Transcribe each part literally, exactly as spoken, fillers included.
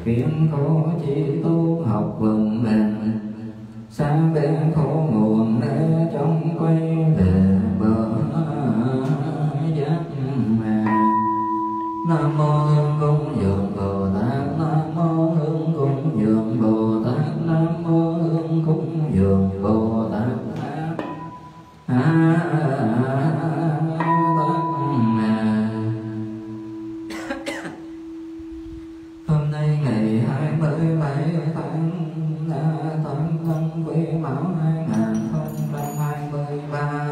kiến khổ chi tu học vững bền, sáng bên khổ nguồn để trong quay về bờ giác ngộ. Nam mô Hương Cung Dường Bồ Tát, Nam mô Hương Cung Dường Bồ Tát, Nam mô Hương Cung Dường Bồ Tát. A hôm nay ngày hai mươi bảy tháng tháng Tân Quý Mão hai nghìn không trăm hai mươi ba,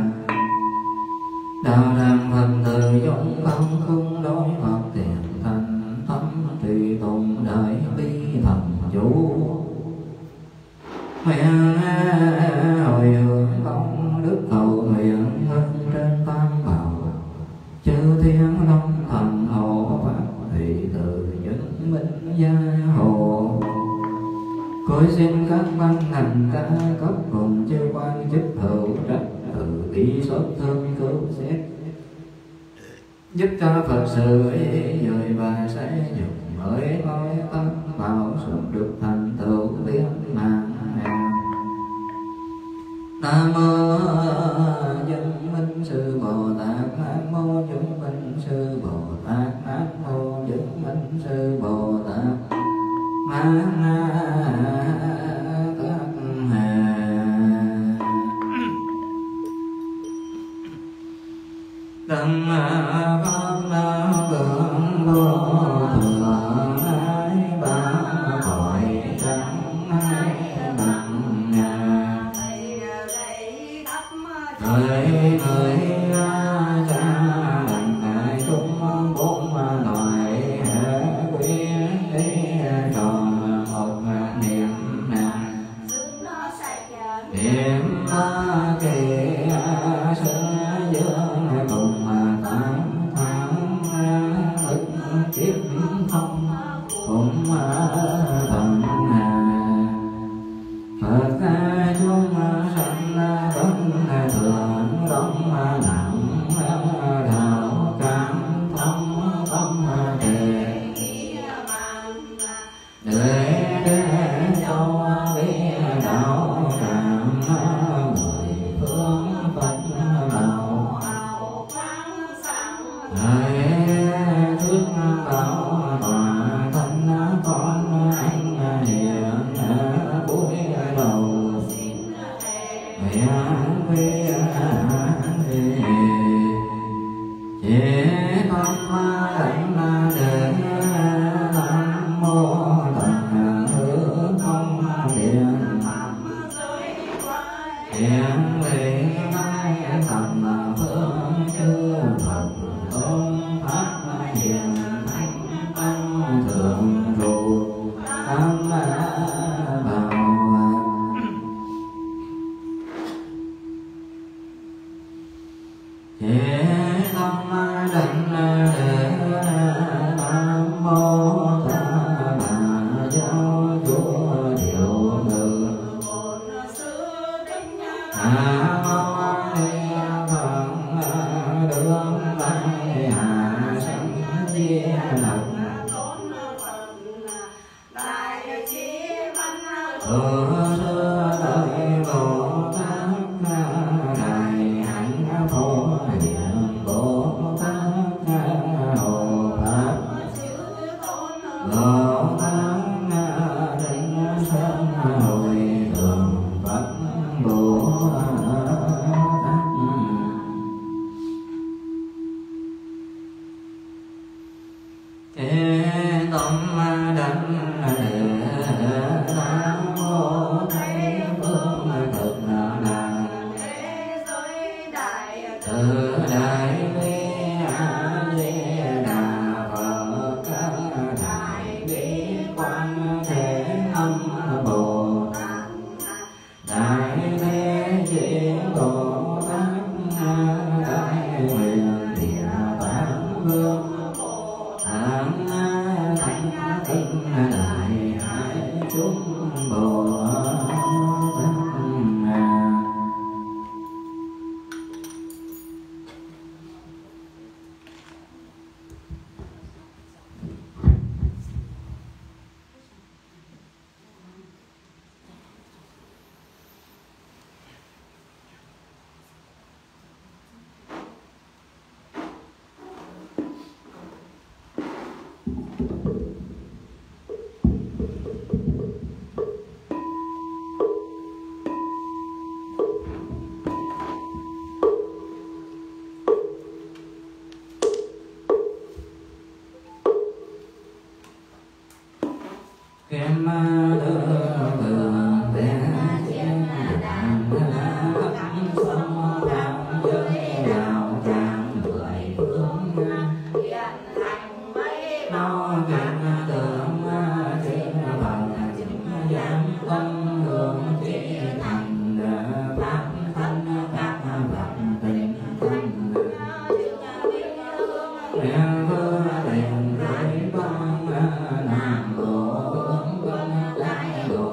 đạo đàn Phật tử dũng không không đối Phật tiền thành thấm trì tụng đại bi thần chủ. Nguyện hồi hướng công đức cầu nguyện hơn trên tam bảo, chư thiên long thần hộ pháp thủy tự chứng minh gia hộ. Cối xin các ban ngành ca cấp cùng chư quan chức hữu trách từ bi xót thương cứu xét, giúp cho Phật sự ý dời và sẽ dùng mới nói tâm bảo sớm được thành tựu viên mãn. Nam mô Chứng Minh Sư Bồ Tát, Nam mô Chứng Minh Sư Bồ Tát, Nam mô Chứng Minh Sư Bồ Tát. Ma Tát Hà Đăng Pháp Na Vương Vô Thường Ái Ba Cõi Trắng Ái Bằng Ngà Thời người cha đặng ngài chúng bốn loài quyến đi tròn một niệm niệm kỳ sinh dương cùng tám tháng ức kiếp thông cũng thần Phật chúng sanh vẫn thường đóng nặng đạo cảm thông tâm đề để để cho biết đạo cảm mười phương Phật bảo hãy thuyết bảo tòa thân con anh hiện cuối đầu nguyện quy chỉ tâm đảnh đến Nam mô Tần Hữu Không Điện hiện vị mai thầm phương chư Phật tôn pháp hiền thánh tăng thượng trụ tam bảo chỉ tâm đảnh để Nam mô Ta Bà Giáo Chúa Điều Ngự A Mâu Ni Phật đương lai hạ sanh di lặc từ xưa đời Bồ Tát đại hạnh phổ hiền Bồ Tát hộ pháp Bồ Tát định sơn hồi thường Phật Bồ Tát thế tâm đảnh Nam mô Thái Phương Thực Đà từ đại bi A Di Đà Phật đại bi Quan Thế Âm Bồ Tát đại thế chí Bồ Tát đại nguyện địa tạng vương thắng thánh tinh đại hải chúng Bồ Tát. Kim đưa thường thế chiến đàn khắp sông thang giới đào tràng mười phương hiện thành mấy nó kim tượng chiến bằng chứng giám công hưởng chỉ thành pháp thân các vật tình thân mẹ hứa tiền giới con nam bộ con lại độ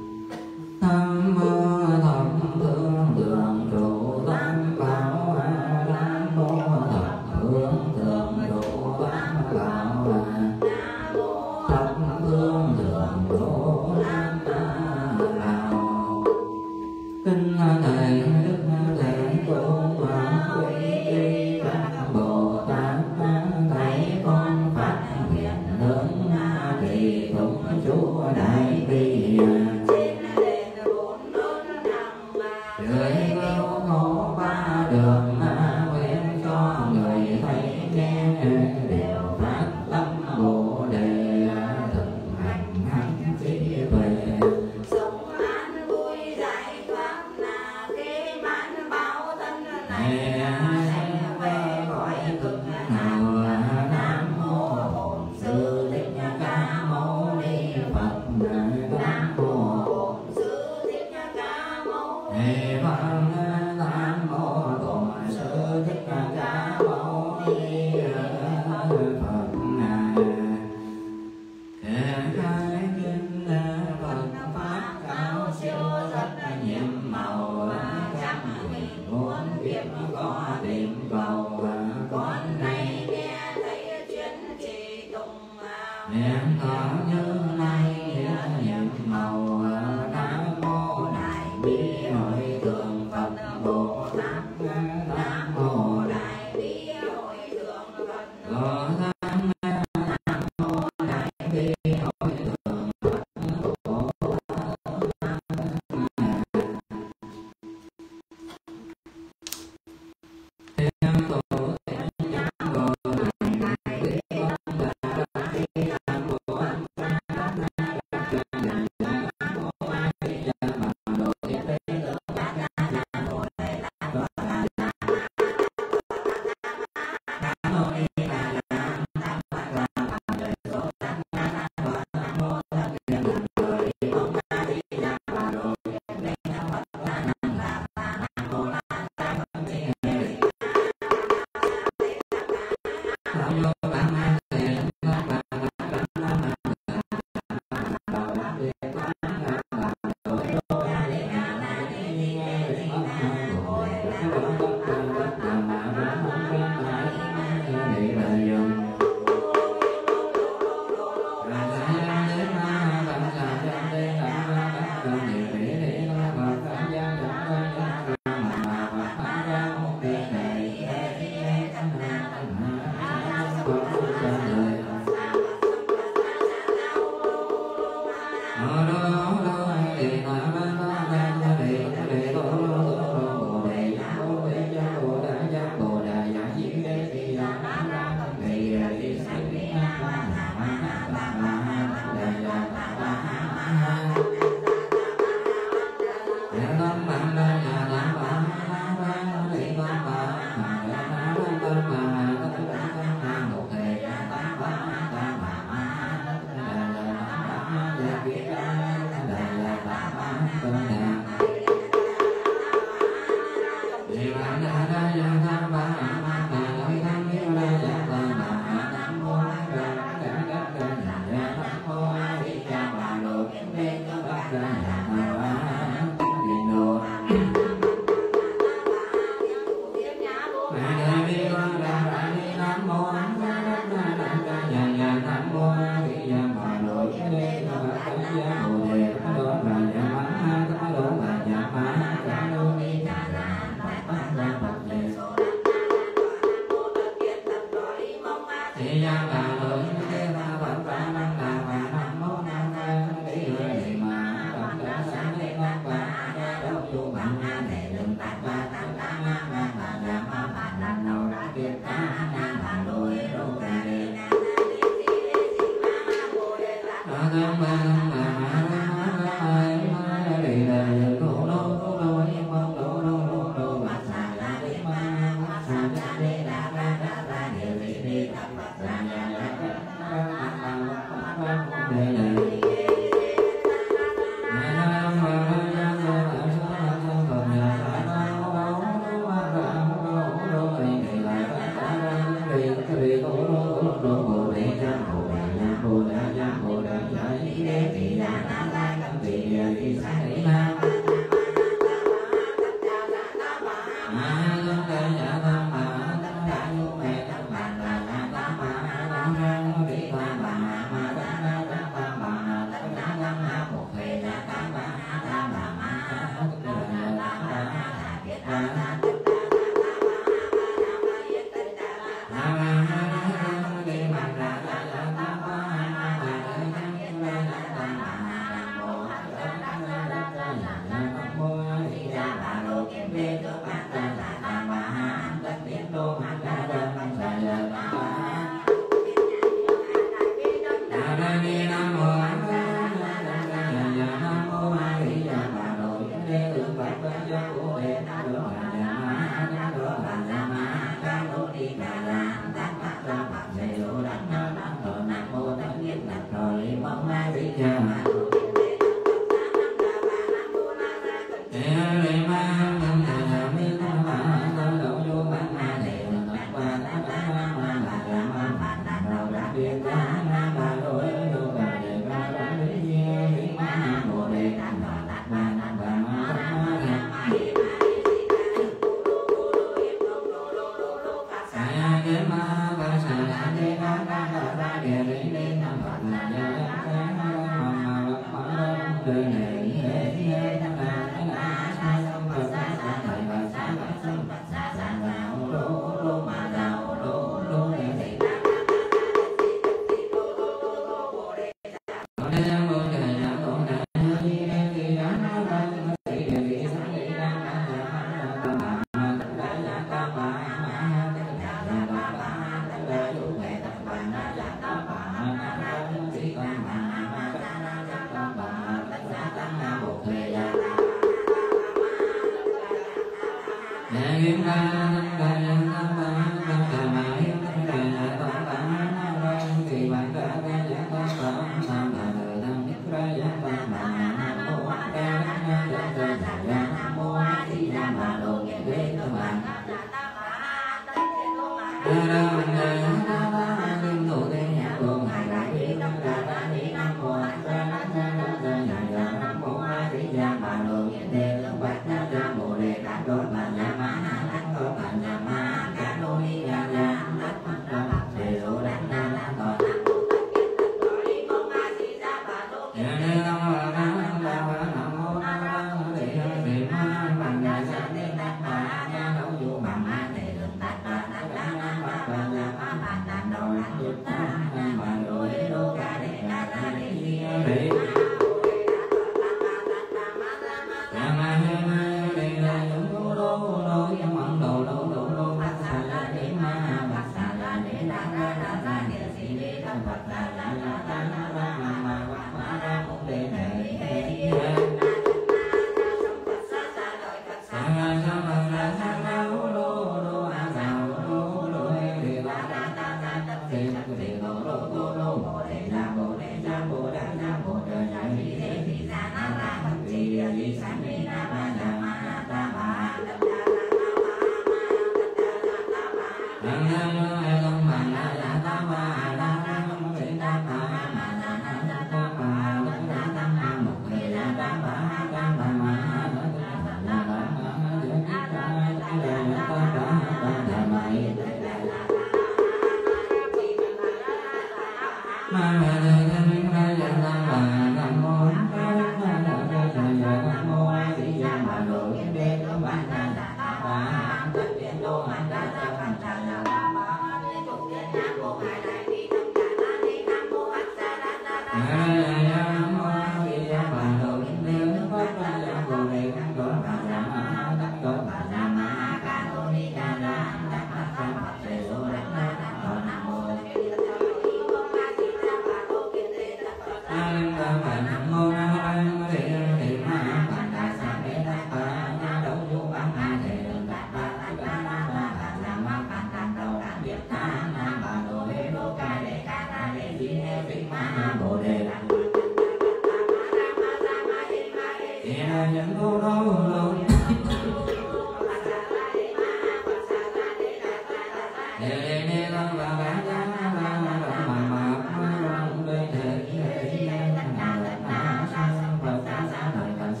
Hãy subscribe cho kênh Ghiền Mì Gõ để không bỏ lỡ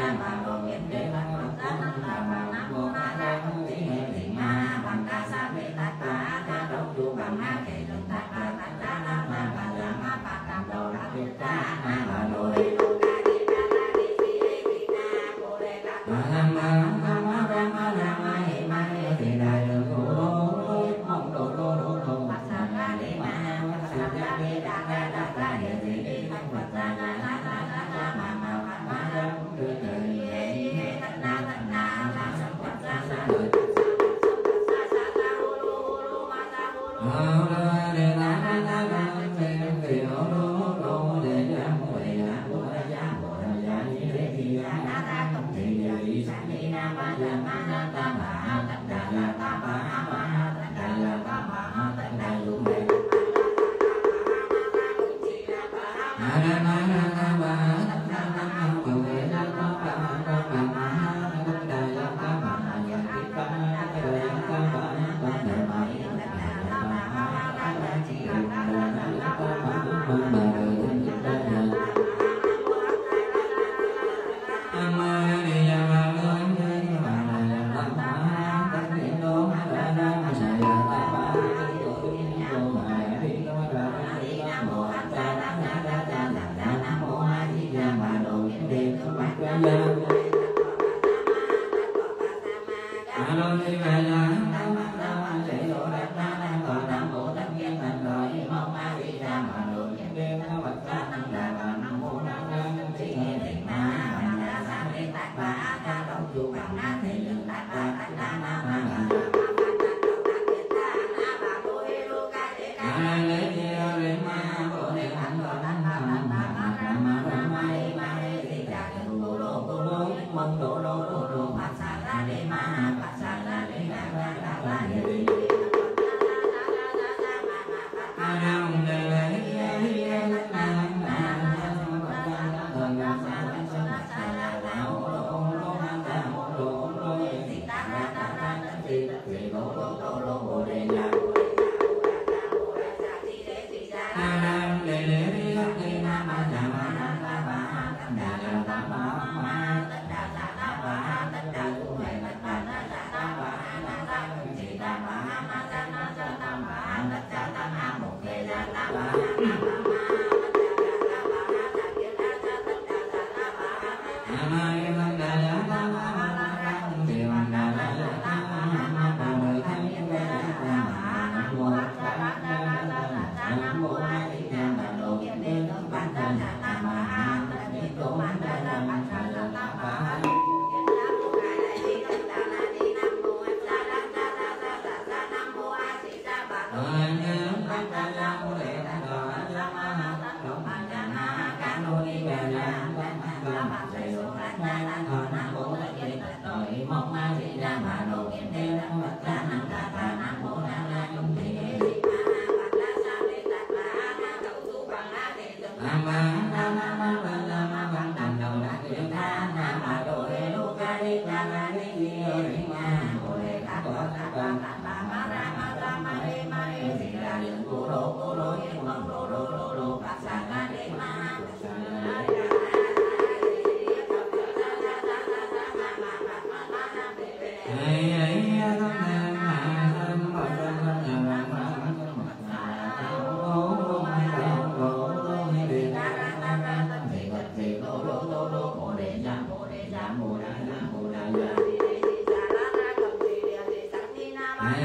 Hãy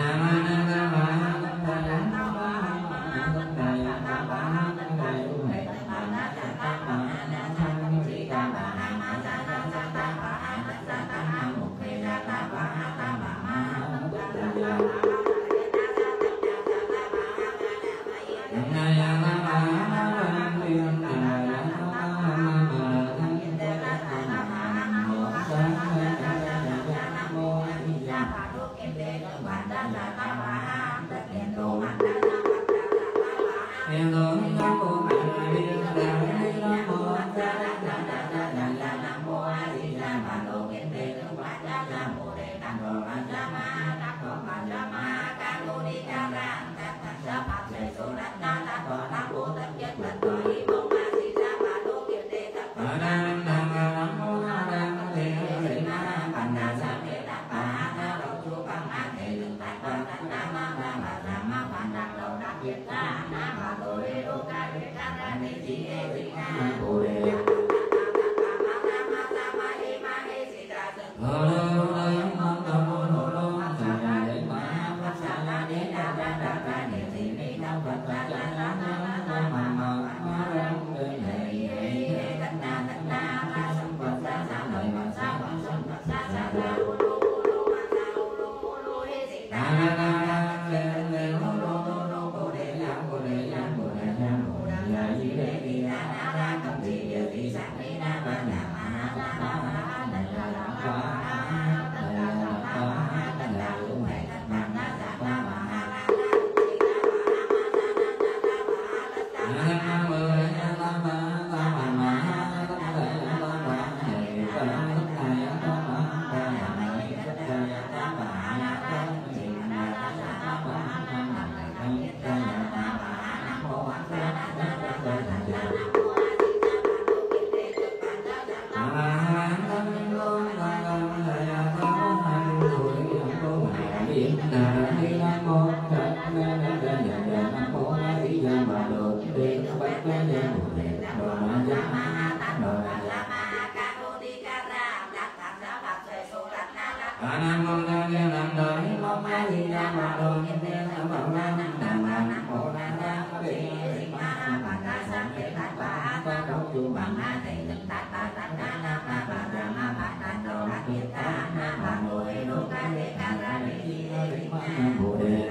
nam mô ta nghe nam đới mong a di đà bà đồ nhân thiên nam mô la nam đà bà nam mô la nam mô đi di ma bà ta sang thế tát bà ta đâu chu bằng a tây từng tát bà tát na na bà bà ra ma bà ta đâu ra kiết ta na bà nuôi đô ca đề ca ra đề di di ma bồ đề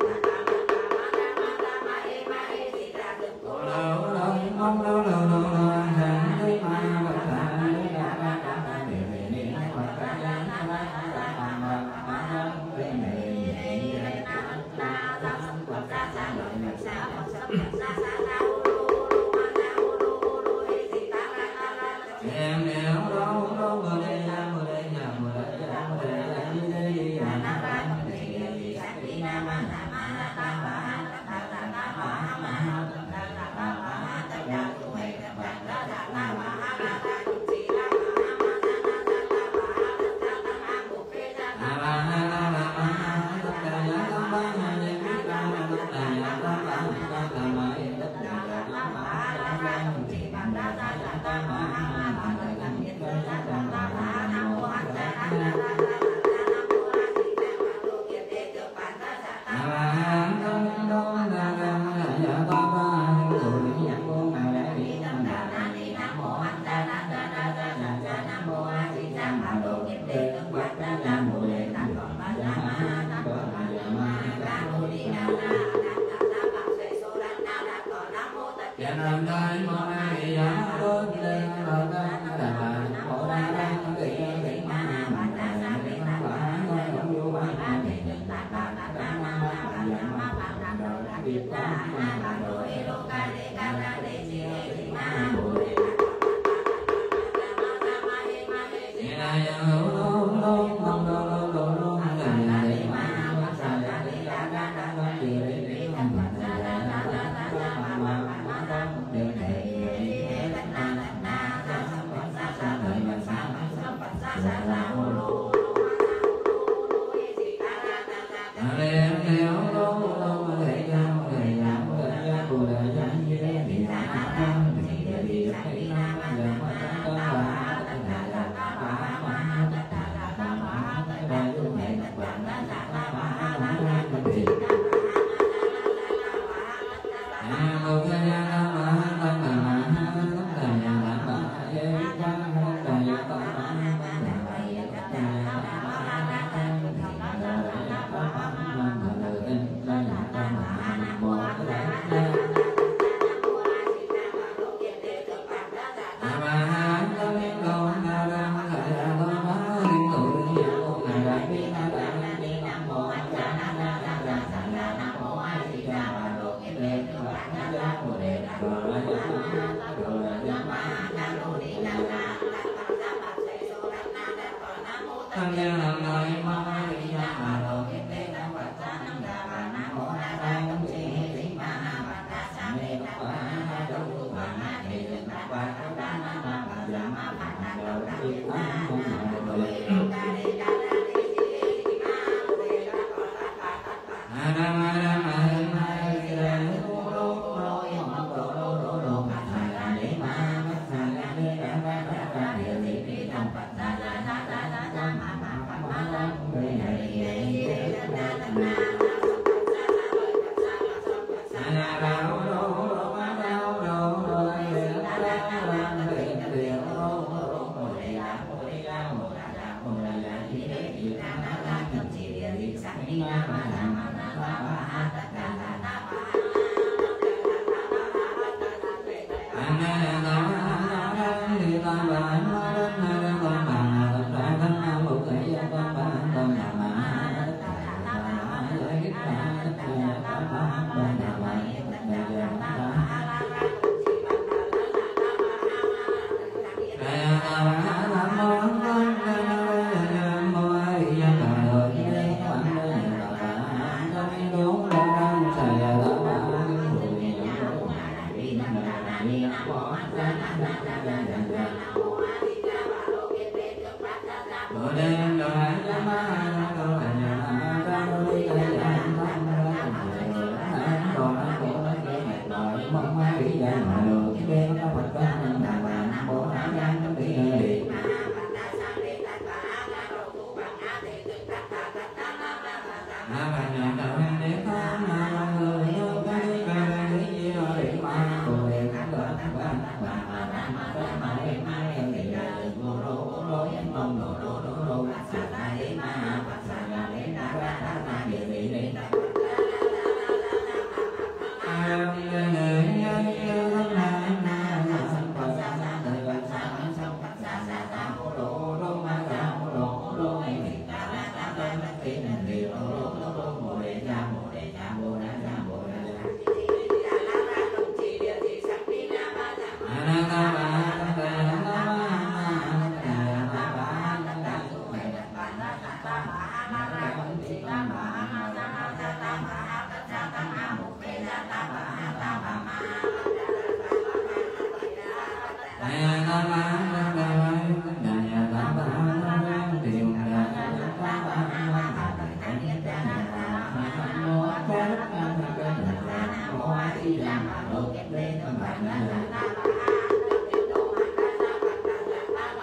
lâu lâu mong lâu lâu lâu lâu sang thế ma bà ta đê đà bà ta ta đề đề ni bà ta ya na ma ra ma ma ma ma đề đề đề na na na sa sa sa lo na sa sa sa sa sa em nẻo đâu đâu mưa đây nhà mưa đây nhà mưa đây nhà mưa đây nhà như đây đi nhà nam ba mưa đây nhà đi sát đi nam ma nam ma ta ba ta ta ta ba ma ta ta ta ba ta ta tu hay ta ba ta ta ta ba ta ta tu si la ma ma ta ta ta ta ba ta ta ta bu pe ta ta ba ta ta ba ta ta ya ta ba ya ni ta ta ta ya ta ba ta ta ma ta ta ta ba ta ta tu si ba ta ta ta ta ba Nam Đại Mô A Di Đà Phật Đền Phật Đà Đà Mô Đà Đà Tỳ Tỳ Ma Bà Đà Sa Tỳ Ta Bà Ngôi Hồng Du Bà Đà Tỳ Tỳ Ta Bà Đà Đà Ma Bà Đà Đà Ma Bà Đà Đà Đà Kiết Ta Na Bà Đô E Đô Ca Đê Ca Đà Đê Di Tỳ Ma Bồ Đề Di Đà Yang Hữu Lô Lô Mong Lô Lô Lô Lô Đà Đà Đê Ma Bà Sa Đà Đê Đà Đà Đà Đà Tỳ Tỳ Tỳ Ma Bà Đà Đà Đà Đà Đà Đà Ma Ma Ma Đà Đề Đề Nam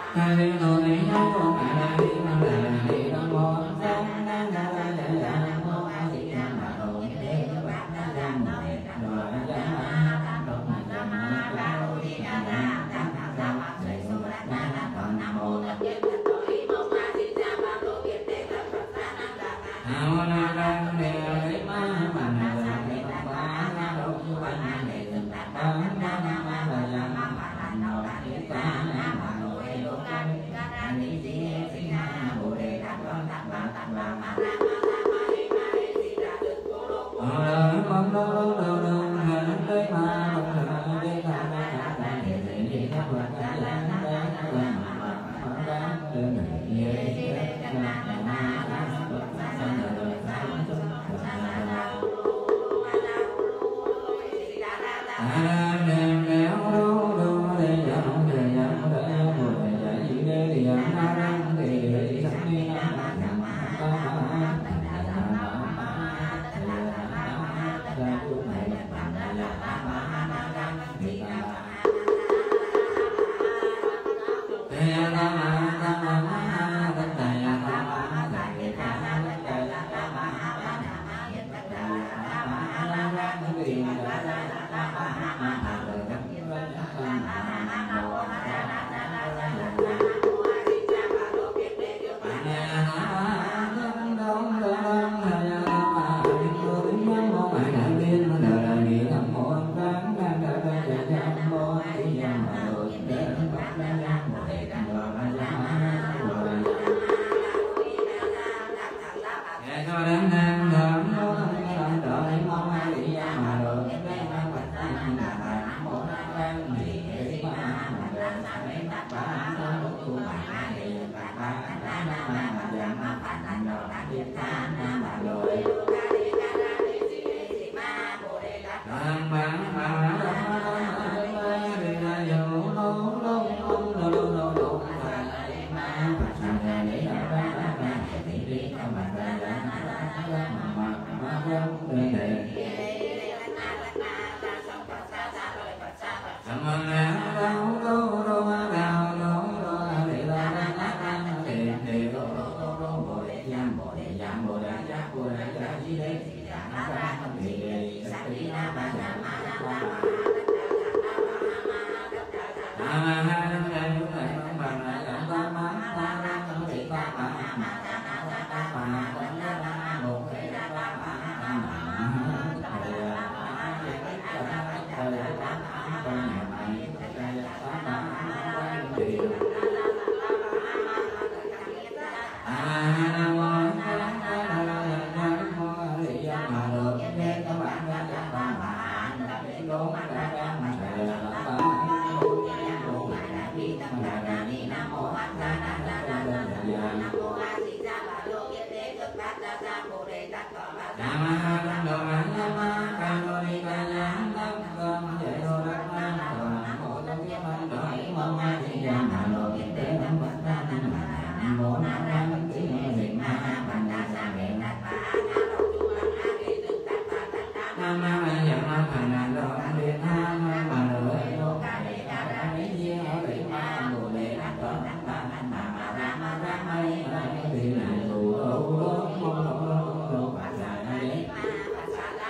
Hãy subscribe cho kênh Ghiền Mì Gõ để không bỏ lỡ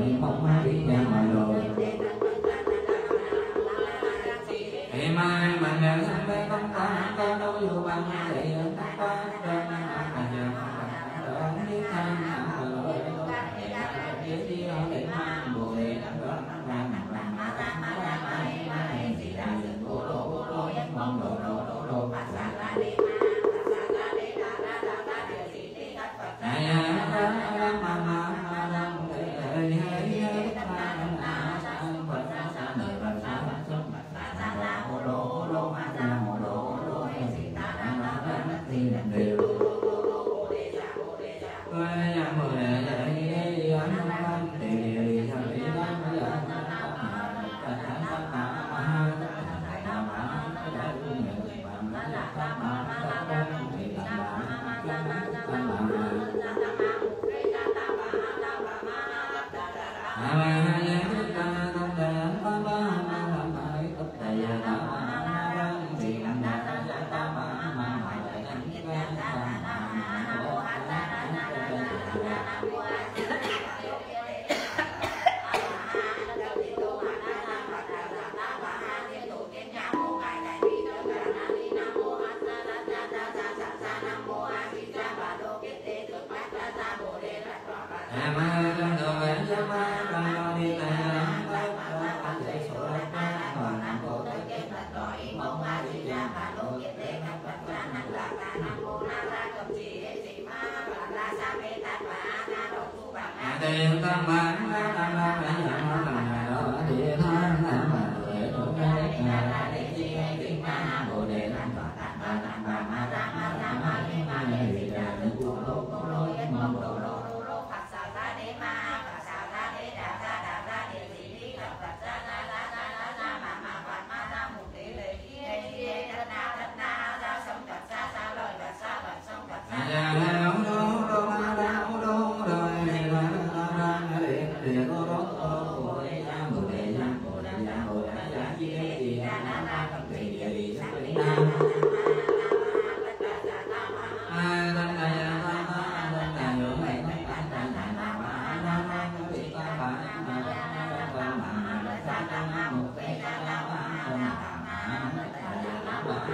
tội mong ma bị nhà mọi đồ thì mai mình đều thân bên không ta có đâu dù bằng để ơn tất cả đơn mà giờ đơn đi tham rồi để đi ở để mang bồ đề đã đơn mang mang mang mang mang gì đã dừng bồ đồ bồ đồ nhất mong đồ đồ đồ đồ phật sa la đi ma phật sa la đi đa đa đa đa điều gì đi tất phật sa la ma ma ma ma ma hey hey hey ta na na phật sa sa đời phật sa phật phật sa la bồ đồ đồ ma sa bồ đồ đồ hey gì ta na na na thì làm điều ơi ya mười để anh anh thì thì thì anh ya tiền tam bán tam la phải nhận nó làm ngày đó thì than làm mà để tổ cái ngày để chi tiếng ma bồ đề làm phật ma ma ma ma ma ma ma ma ma thì là những cô lô cô lô nhất mong đồ đồ đồ đồ phật sa la đế ma phật sa la đế đà đà đà đà địa chỉ đi gặp phật sa la la la la la ma ma phật ma la một tỷ lệ chi chi đất na đất na ra sông phật sa sa lời phật sa phật sông phật sa la đô đô ma la đô đô để có đó có để ra bồ đề ra bồ đề ra bồ đề ra chi thì ra na na cầm thì thì sắc lý na ai thân này thân ta thân này hướng này thân ta thân này na ma na na bị ta ba ma na ta ma ta ta ma một cái ta ta ma ta ma ta ba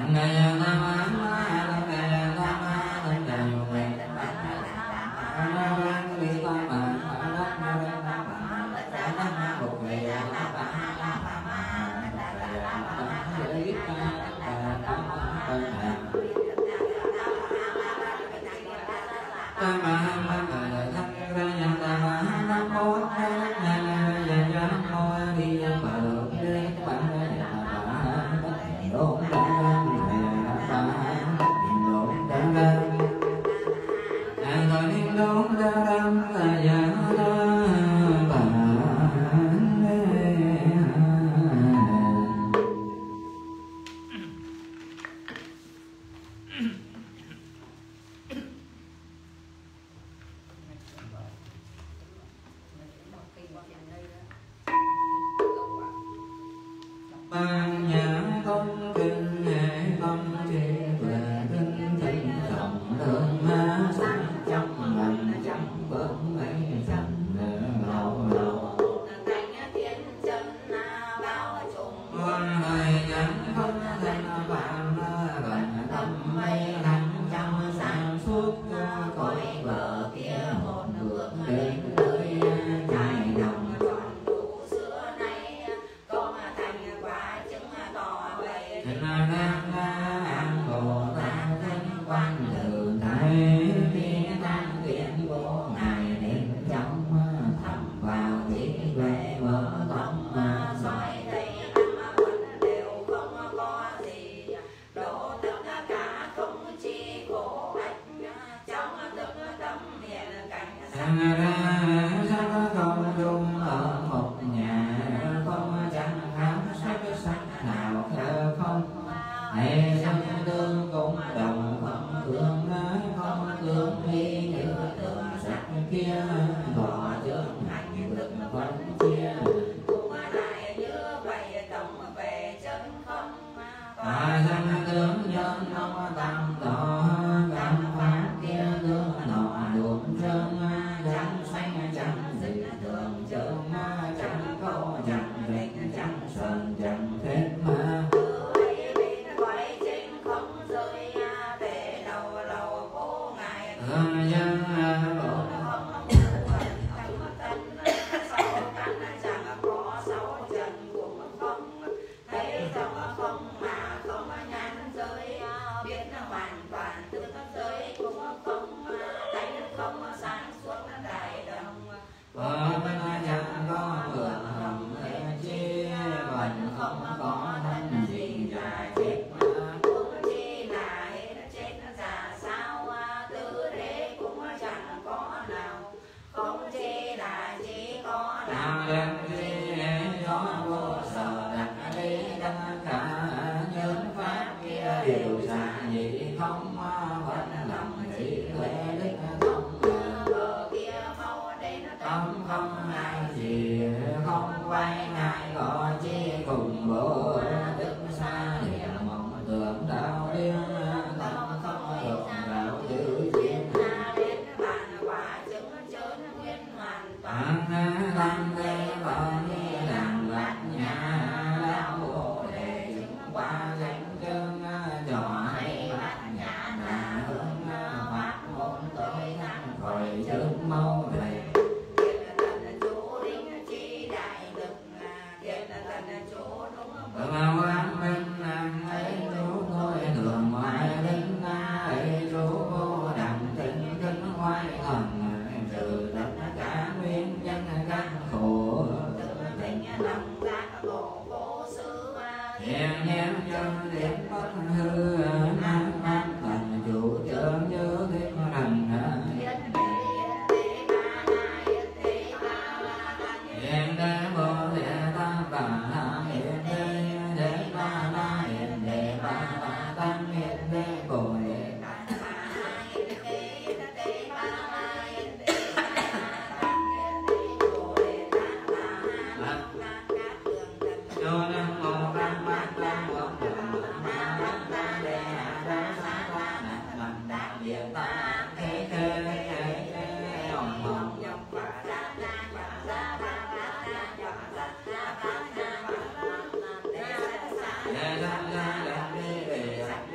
la la la la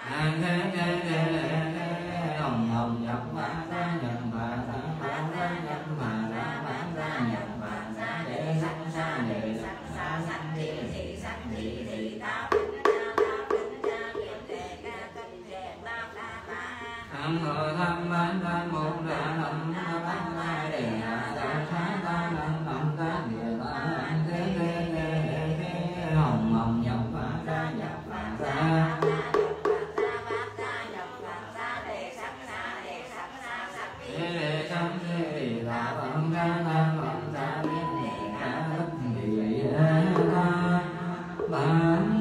hồng hồng nhập ma ra nhập ma ra ma ra nhập ma ra ma ra nhập ma ra để sắc sa để sắc sa sắc thị thị sắc thị thị ta tham thọ tham bán tham môn ra năm bán ra để hạ ra phá ta năm năm ta địa ta thế thế thế thế hồng hồng nhập ma ra nhập ma ra để sắc thị ta bằng ra ta bằng ra biết để ta bất thị ta bán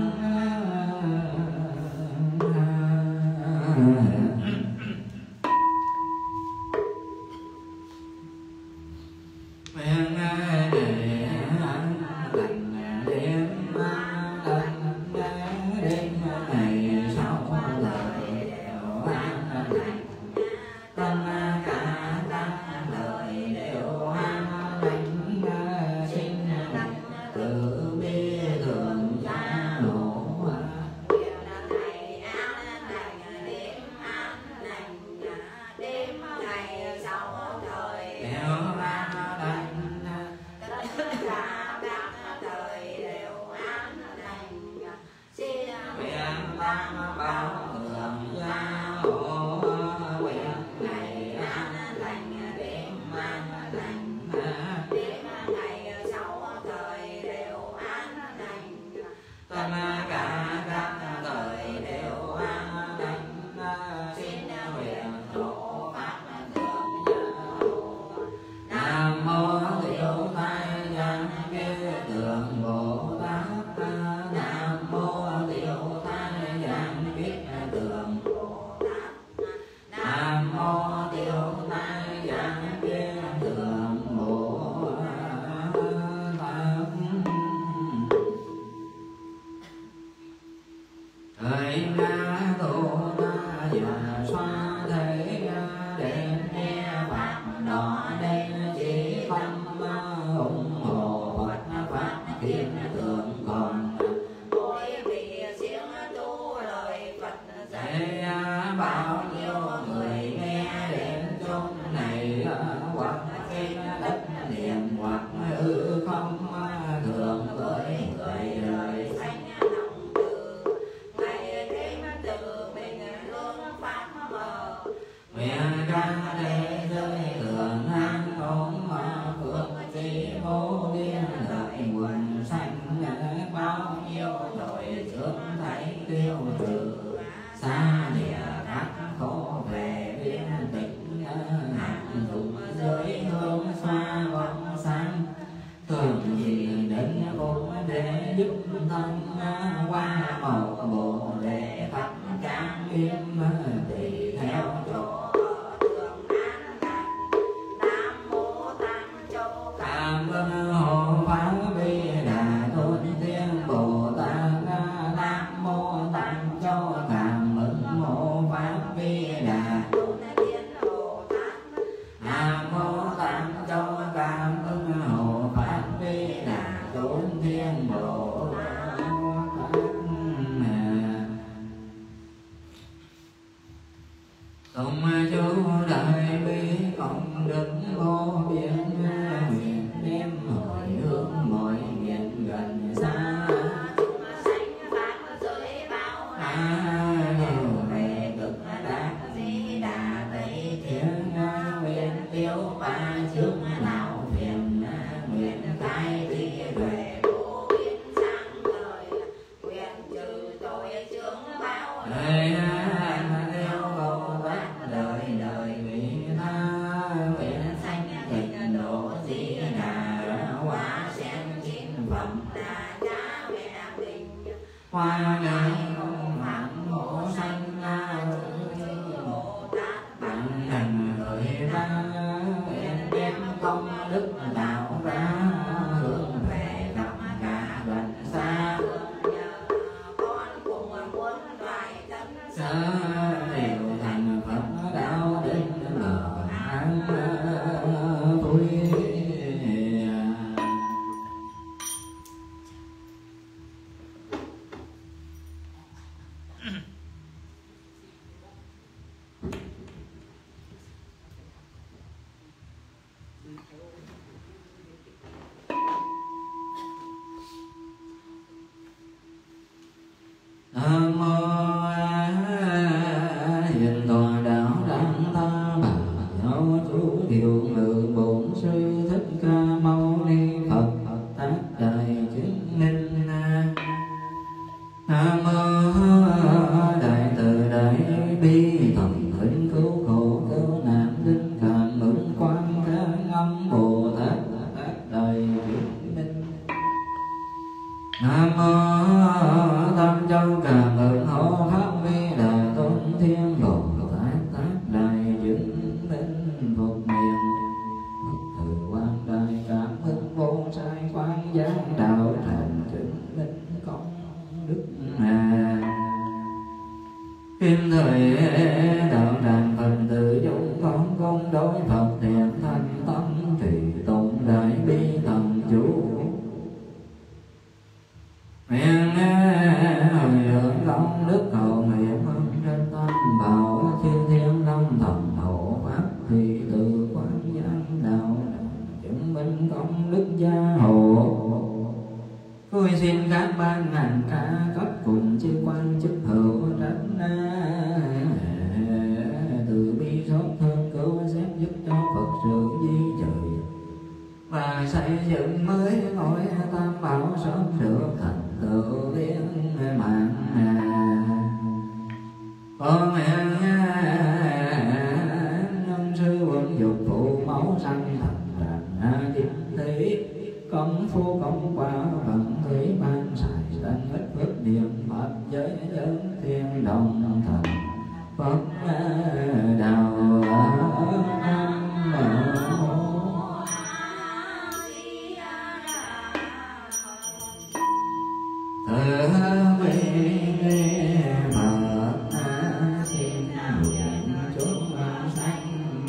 ơn cảm ơn hộ pháp vi đại tôn thiên bồ tát tác đại chứng minh phục miền từ quan đại cảm ơn vô sai quan giác đạo thành chứng minh công đức hà kim thời đạo tràng Phật tử chúng con công đối Phật thiện thanh tâm trì tụng đại bi thần chú nguyện hồi hướng công đức cầu nguyện ơn trên tâm bảo chư thiên long thần hộ pháp thì từ quán giác đạo chứng minh công đức gia hộ. Tôi xin các ban ngành ca cấp cùng chư quan chức hữu trách từ bi xót thương cứu xét giúp cho Phật sự di trời và xây dựng mới ngôi tam bảo sớm được thành tựu viên mạng. Con nguyện nhân sư quân dục phụ máu sanh thành tràng kim thế công phu công quả bằng thủy ban xài tân ít phước niệm Phật giới dân thiên đồng thần Phật đạo thờ vi Phật xin nguyện chúng sanh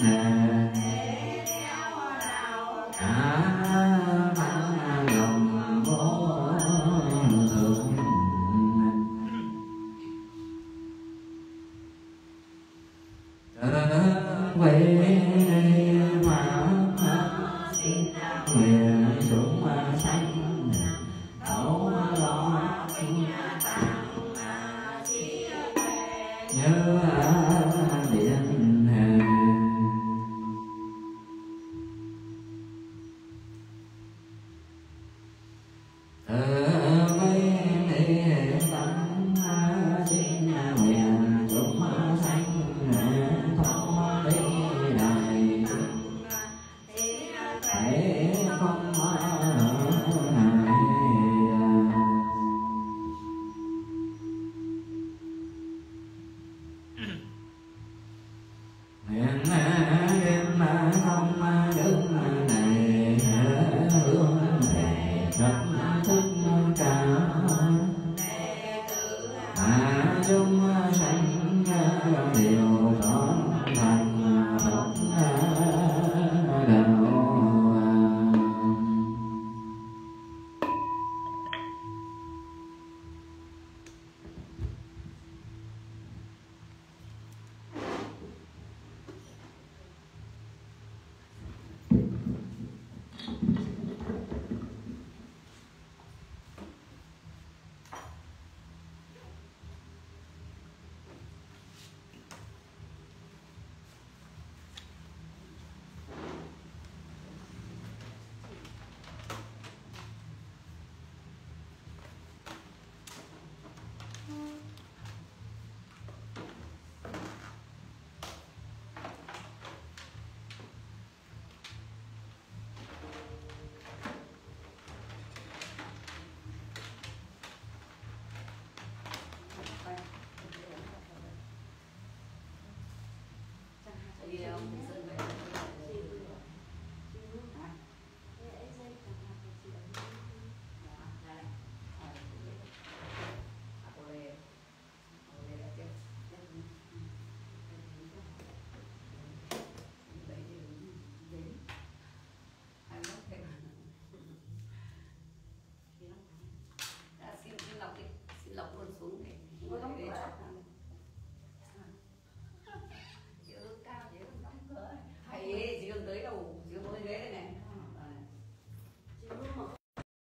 chung sanh điều trọn thành